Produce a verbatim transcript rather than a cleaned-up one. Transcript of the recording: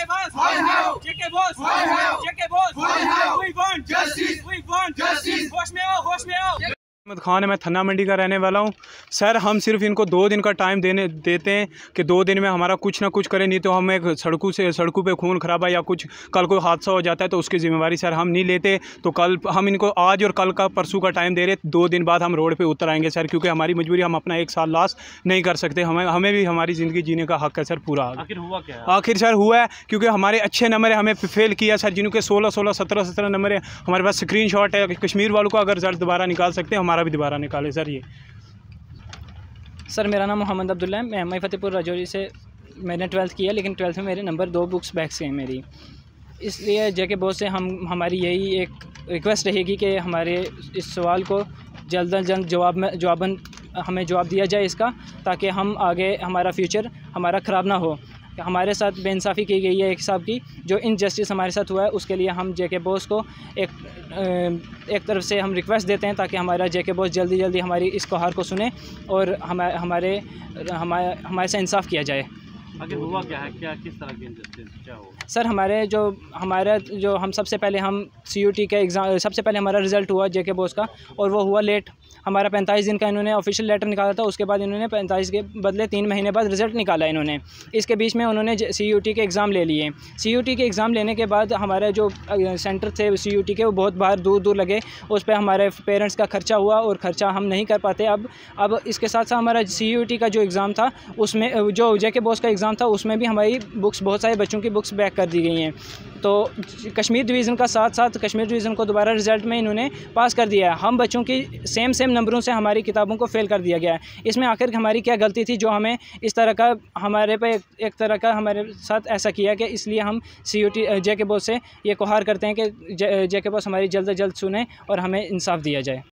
boss. J K boss. J K boss. We want justice. We want justice. होश में आओ, होश में आओ। अहमद खान है, मैं थन्ना मंडी का रहने वाला हूँ। सर हम सिर्फ इनको दो दिन का टाइम देने देते हैं कि दो दिन में हमारा कुछ ना कुछ करें, नहीं तो हम एक सड़कों से सड़कों पे खून खराबा या कुछ कल को हादसा हो जाता है तो उसकी ज़िम्मेवारी सर हम नहीं लेते। तो कल हम इनको आज और कल का परसों का टाइम दे रहे, दो दिन बाद हम रोड पे उतर आएंगे सर, क्योंकि हमारी मजबूरी, हम अपना एक साल लॉस नहीं कर सकते। हमें हमें भी हमारी ज़िंदगी जीने का हक़ है सर पूरा। आखिर हुआ क्या है? आखिर सर हुआ है क्योंकि हमारे अच्छे नंबर है, हमें फेल किया सर, जिनके सोलह सोलह सत्रह सत्रह नंबर है। हमारे पास स्क्रीन शॉट है। कश्मीर वालों को अगर रिजल्ट दोबारा निकाल सकते हैं, हमारा भी दोबारा निकाले सर। ये सर मेरा नाम मोहम्मद अब्दुल्ला है, मैं एम आई फतेहपुर राजौरी से मैंने ट्वेल्थ किया, लेकिन ट्वेल्थ में मेरे नंबर दो बुक्स बैक से हैं मेरी। इसलिए जेके बॉस से हम हमारी यही एक रिक्वेस्ट रहेगी कि हमारे इस सवाल को जल्द अज जल्द जवाब में जवाबन हमें जवाब दिया जाए इसका, ताकि हम आगे हमारा फ्यूचर हमारा ख़राब ना हो। हमारे साथ बेइंसाफ़ी की गई है एक हिसाब की, जो इनजस्टिस हमारे साथ हुआ है उसके लिए हम जेके बॉस को एक एक तरफ से हम रिक्वेस्ट देते हैं ताकि हमारा जेके बॉस जल्दी जल्दी हमारी इस गुहार को सुने और हमारे हमारे हमारे हमारे से इंसाफ किया जाए। आखिर हुआ क्या है? क्या किस तरह की इनजस्टिस क्या हुआ? सर हमारे जो हमारा जो हम सबसे पहले हम सी यू टी का एग्ज़ाम, सबसे पहले हमारा रिज़ल्ट हुआ जेके बॉस का, और वो हुआ लेट। हमारा पैंतालीस दिन का इन्होंने ऑफिशियल लेटर निकाला था, उसके बाद इन्होंने पैंतालीस के बदले तीन महीने बाद रिज़ल्ट निकाला इन्होंने। इसके बीच में उन्होंने सी यू टी के एग्ज़ाम ले लिए। सी यू टी के एग्ज़ाम लेने के बाद हमारे जो सेंटर थे सी यू टी के, वो बहुत बाहर दूर दूर लगे। उस पर हमारे पेरेंट्स का खर्चा हुआ और ख़र्चा हम नहीं कर पाते अब अब इसके साथ साथ हमारा सी यू टी का जो एग्ज़ाम था, उसमें जो जेके बॉस का एग्ज़ाम था, उसमें भी हमारी बुक्स, बहुत सारे बच्चों की बुक्स बैक कर दी गई हैं। तो कश्मीर डिवीज़न का साथ साथ कश्मीर डिवीज़न को दोबारा रिज़ल्ट में इन्होंने पास कर दिया है। हम बच्चों की सेम सेम नंबरों से हमारी किताबों को फ़ेल कर दिया गया है। इसमें आखिर हमारी क्या गलती थी जो हमें इस तरह का हमारे पे एक तरह का हमारे साथ ऐसा किया कि इसलिए हम C U T J K boss से ये गुहार करते हैं कि जेके बॉस हमारी जल्द अज जल्द सुने और हमें इंसाफ दिया जाए।